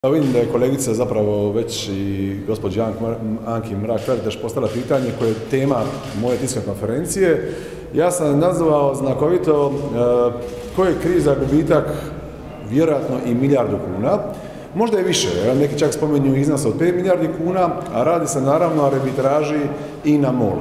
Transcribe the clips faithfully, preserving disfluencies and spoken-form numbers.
Ja vidim da je kolegica zapravo već i gospođa Anki Mrak-Taritaš postala pitanje koje je tema moje tiskovne konferencije. Ja sam nazvao znakovito e, ko je kriv za gubitak vjerojatno i milijardu kuna. Možda je više, neki čak spominju iznos od pet milijardi kuna, a radi se naravno o arbitraži I N A-MOL.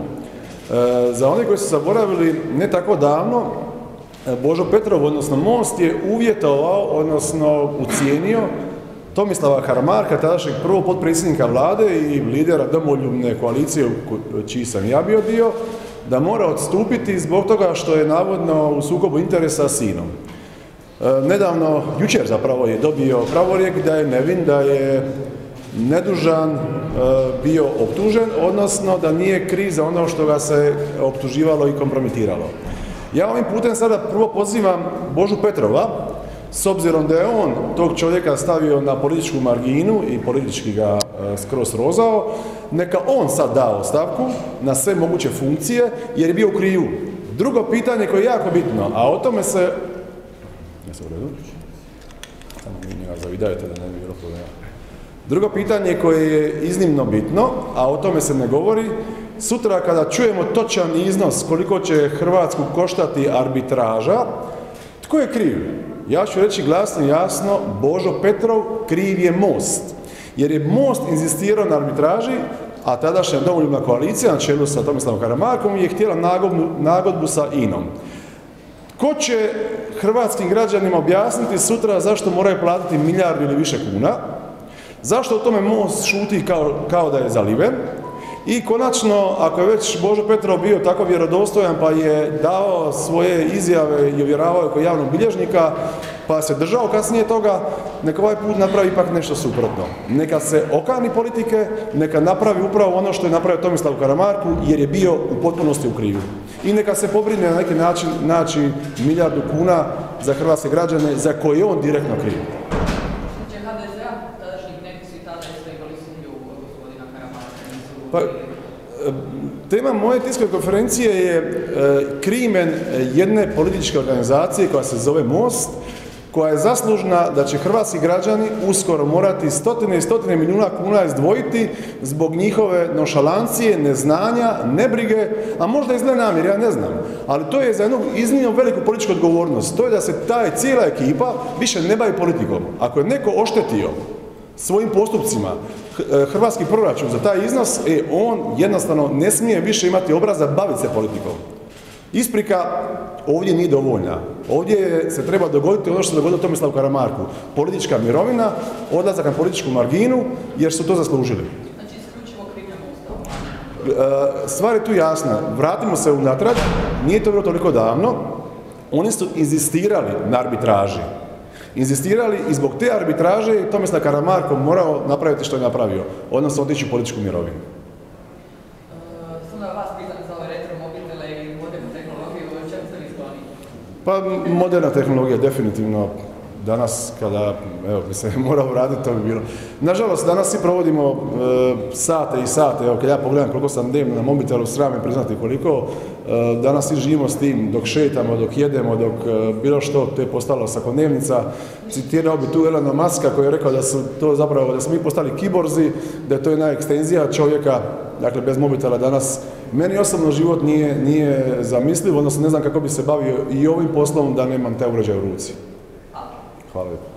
E, za one koji su zaboravili, ne tako davno, Božo Petrov, odnosno Most, je uvjetovao, odnosno ucijenio Tomislava Karamarka, tadašnjeg prvog potpredsjednika vlade i lidera domoljubne koalicije čiji sam ja bio dio, da mora odstupiti zbog toga što je navodno u sukobu interesa s I N A-om. E, nedavno, jučer zapravo, je dobio pravorijek da je nevin, da je nedužan e, bio optužen, odnosno da nije kriv za ono što ga se optuživalo i kompromitiralo. Ja ovim putem sada prvo pozivam Božu Petrova, s obzirom da je on tog čovjeka stavio na političku marginu i politički ga e, skroz rozao, neka on sad da ostavku na sve moguće funkcije jer je bio u krivu. Drugo pitanje koje je jako bitno, a o tome se... Ja se u redu? Samo mi njega zavidajte da ne bi bilo problema. Drugo pitanje koje je iznimno bitno, a o tome se ne govori, sutra kada čujemo točan iznos koliko će Hrvatsku koštati arbitraža, tko je kriv? Ja ću reći glasno i jasno, Božo Petrov, kriv je Most. Jer je Most inzistirao na arbitraži, a tadašnja domoljubna koalicija na čelu sa Tomislavom Karamarkom je htjela nagodbu, nagodbu sa I N A-om. Ko će hrvatskim građanima objasniti sutra zašto moraju platiti milijardu ili više kuna? Zašto o tome Most šuti kao, kao da je zaliven? I konačno, ako je već Božo Petrov bio tako vjerodostojan pa je dao svoje izjave i uvjeravao kod javnog bilježnika, pa se držao kasnije toga, neka ovaj put napravi ipak nešto suprotno. Neka se okani politike, neka napravi upravo ono što je napravio Tomislavu Karamarku, jer je bio u potpunosti u krivu. I neka se pobrine na neki način naći milijardu kuna za hrvatske građane za koje je on direktno kriv. Pa, tema moje tiskovne konferencije je e, krimen jedne političke organizacije koja se zove Most, koja je zaslužna da će hrvatski građani uskoro morati stotine i stotine milijuna kuna izdvojiti zbog njihove nonšalancije, neznanja, nebrige, a možda i zle namjere, ja ne znam. Ali to je za jednu iznimno veliku političku odgovornost. To je da se ta cijela ekipa više ne bavi politikom. Ako je neko oštetio svojim postupcima hrvatski proračun za taj iznos, e, on jednostavno ne smije više imati obraza baviti se politikom. Isprika ovdje nije dovoljna. Ovdje se treba dogoditi ono što se dogodilo Tomislavu Karamarku. Politička mirovina, odlazak na političku marginu, jer su to zaslužili. Znači, isključivo krivnja Mosta. Stvar je tu jasna. Vratimo se unatrag, nije to bilo toliko davno. Oni su inzistirali na arbitraži. Inzistirali i zbog te arbitraže Tomislav Karamarko morao napraviti što je napravio, odnosno otići u političku mirovinu. Samo da vas pitam za ove retromobitele i modernu tehnologiju, o čemu ste vi skloni? Pa moderna tehnologija definitivno danas kada, evo, bi se morao vratiti, to bi bilo. Nažalost, danas svi provodimo e, sate i sate, evo, kad ja pogledam koliko sam dnevno na mobitelu, sram me priznati koliko, e, danas svi živimo s tim, dok šetamo, dok jedemo, dok e, bilo što, to je postalo svakodnevnica. Citirao bi tu Elona Macka koji je rekao da su to zapravo, da smo mi postali kiborzi, da je to jedna ekstenzija čovjeka, dakle, bez mobitela danas. Meni osobno život nije, nije zamisliv, odnosno ne znam kako bi se bavio i ovim poslom da nemam te uređaje u ruci. Hvala lijepo.